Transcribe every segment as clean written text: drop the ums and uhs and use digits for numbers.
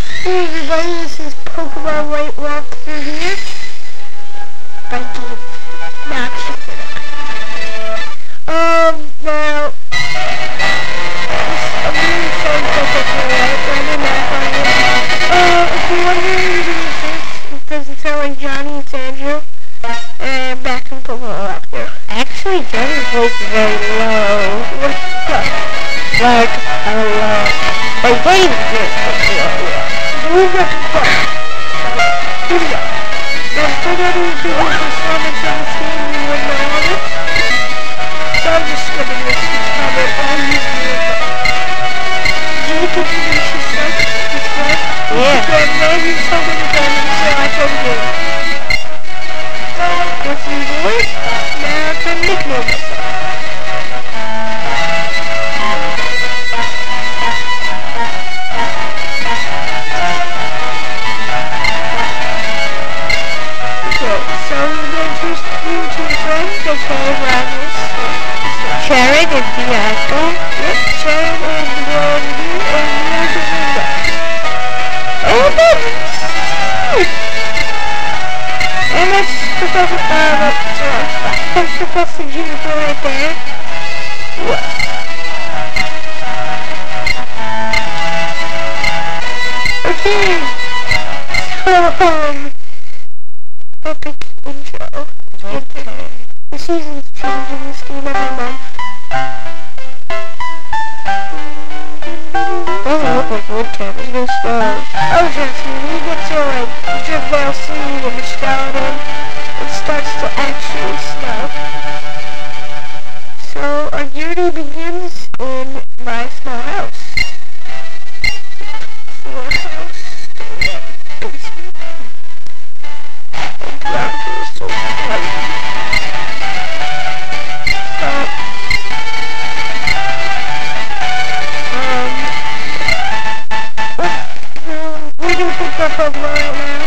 Hey everybody, this is Pokemon White Walkthrough here. Thank you. Now, check it out. Now, I'm really trying to focus on it, but I'm not on it. If you're wondering who this is, it doesn't sound like Johnny, it's Andrew. And back in Pokemon Walkthrough. Actually, Johnny's voice is very low. What the fuck? Like, low. Like, wait a minute. We've got some fun. Here we go. Now, before that, we do this performance of this game, we wouldn't know all of it. So I'm just skipping this comment. I'm using it. Do you think you need to suck this way? Yeah. PKMN, you told me again, so I told you. What's these words? Now, it's a nickname myself. Sharon and Bianca. Yep, Sharon and Bianca and Bianca. And that's Professor Juniper right there. What? Okay. So, epic intro. Okay. The season's changing this game every month. Doesn't look like winter, there's no snow. Oh, trust me, when you get to like Driftveil Sea and the Skeleton, it starts to actually snow. So, our journey begins in my small house. Small house. Yeah, basement. And ground is so funny. We're gonna pick up Pokemon right now.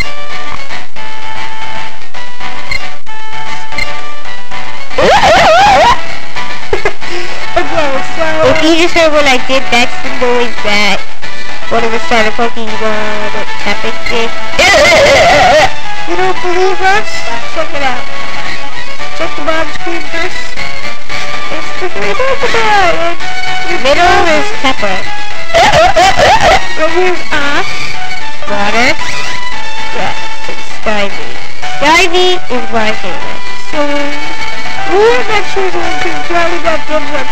Okay, so if you just heard what I did, that's the noise that one of us started Pokemon Epic did. You don't believe us? Check it out. Check the bottom screen first. It's the three Pokemon. Middle is Pepper. Right here's Ox. Water. Yeah, it's Skivy. Skivy is my favorite. So, we're not choosing because Johnny got good with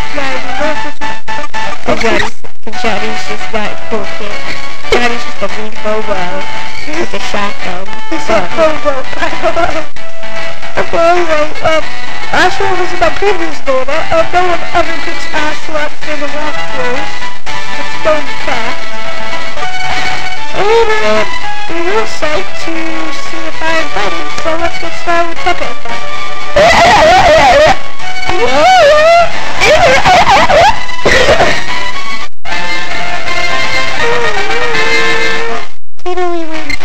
Skivy. Because Johnny's just not a cool kid. Johnny's just a mean hobo with a shotgun. He's a hobo. Okay, anyway, Ocelot was in my previous data. No one ever picks Ocelot for the walkthroughs. It's known fact. And we're real psyched to see if I'm fighting, so let's get started with Pepe. Totally wins.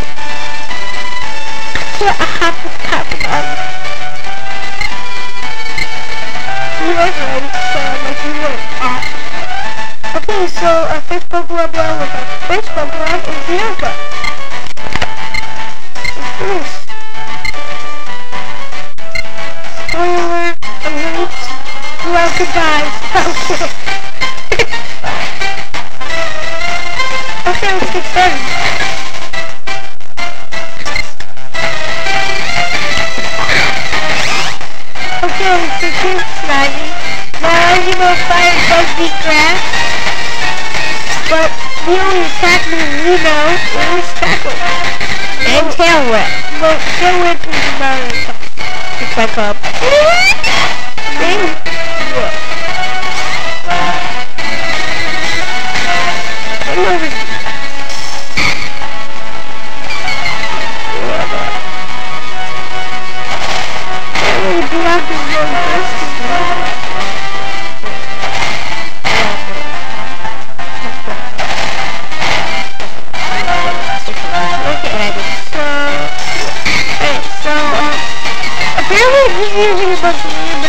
So I have to pop it on. You guys ready? So like you went awesome. Okay, so our first Pokemon down with our first Pokemon is Bianca. What's this? Spoiler alert. Bianca dies. Okay. Okay, let's get started. Okay, so here's Snivy. Now, as you know, fire does beat grass. But the only attack move we know is Tackle. And Tail Whip. Well, Tail Whip is about an attack. It's like a... Then... What? Apparently he's using a bunch of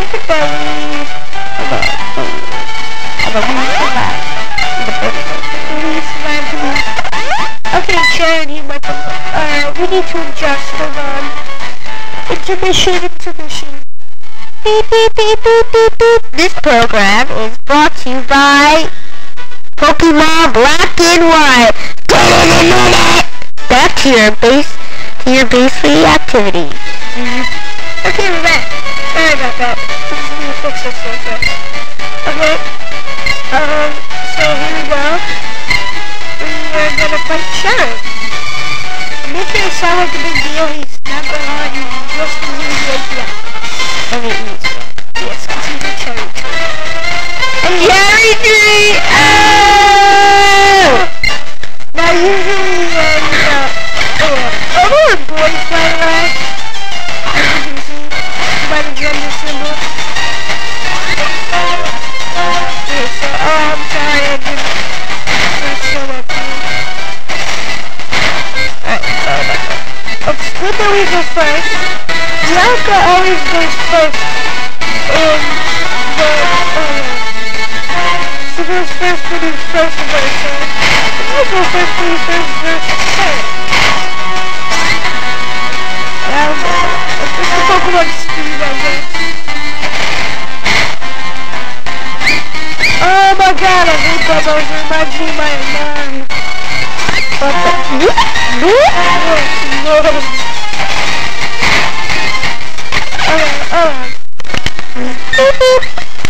look at that weed. Okay, charity weapon. We need to adjust. Hold on. Intermission. Beep, beep, beep, beep, beep, beep. This program is brought to you by Pokemon Black and White. Back to your base activity. Okay, we're back. Sorry about that. Let me fix this real quick. Okay. So here we go. We're gonna fight Sharon. Make it sound like a big deal. He's not going on. He's just using the API. Yes, because he's a cherry tree. A cherry tree! Oh! Now usually when, boys fly around, as you can see, by the gender symbol. Okay, so, I'm sorry, I didn't show that to you. Alright, sorry about that. It's good that we go first. Bianca always goes first in the, she goes first for the first verse, I go first for the first verse, it's just a Pokemon speed, I guess. Oh my god, I hate bubbles, it reminds me of my mom. What the? No. Alright. Beep beep.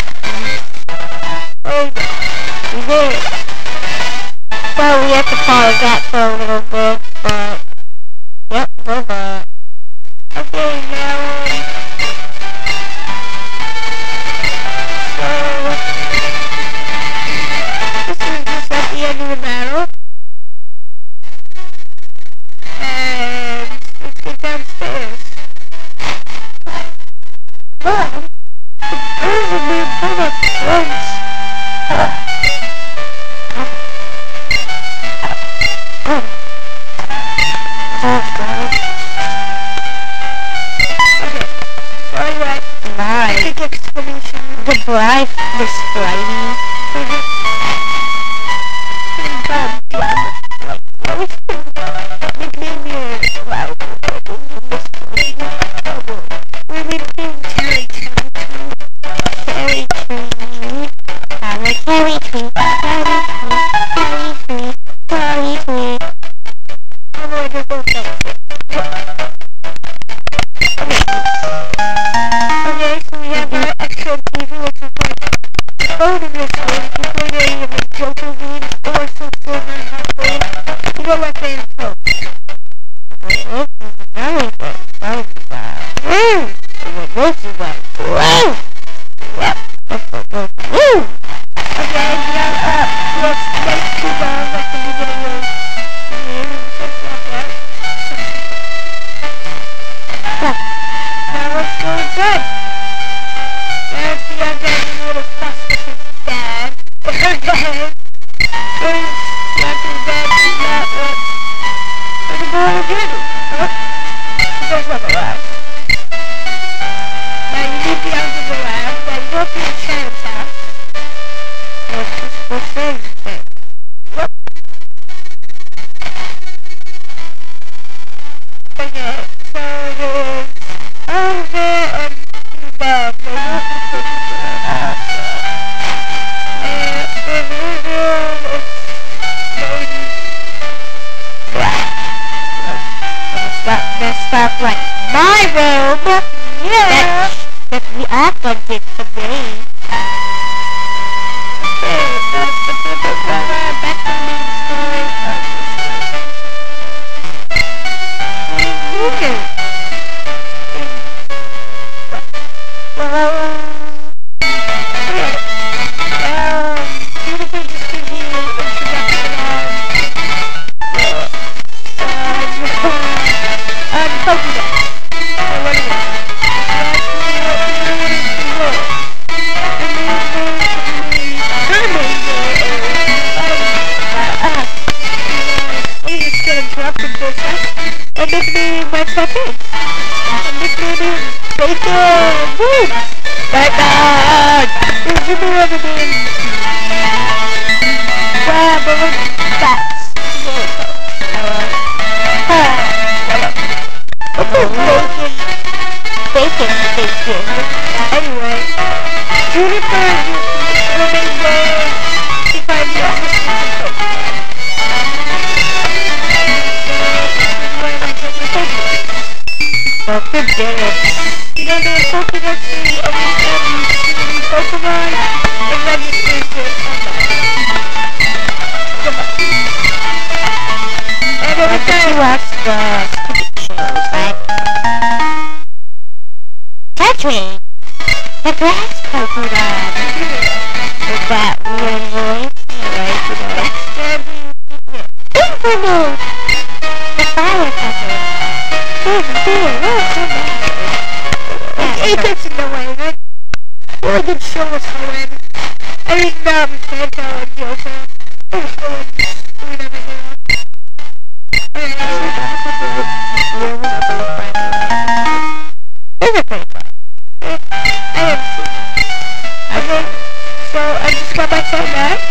Oh, we did it. Well, we have to follow that for a little bit, but... Yep, we're back. Okay, now... So... This is just at the end of the battle. And... let's get downstairs. But... the birds are being full of throats. The Spidey. Nickname your cloud. We're nicknamed Cherry Tree. Cherry Tree. I'm a Cherry Tree. Cherry Tree. Cherry Tree. I'm going to go fix it. Okay, so we have our extra TV, which is like phone in this game. You play the game of Joker game or some silver and half blade. You go left hand poke. Stuff like my room. Yeah. That we often did today. Back to the main story. Okay. Beautiful just gives you an introduction on Pokemon. What is it? I'm just gonna drop the business and nickname my puppy. I'm nicknaming Bacon. Woo! Back The grass polka dot. With that weird voice. Like, you know. Inferno! The fire puppet. It gets in the way, right? Really good show was Cohen. I mean, Kanto and Joseph. It was Cohen. We never hear it. There's a paper. I didn't see it. Okay, so I just got myself back.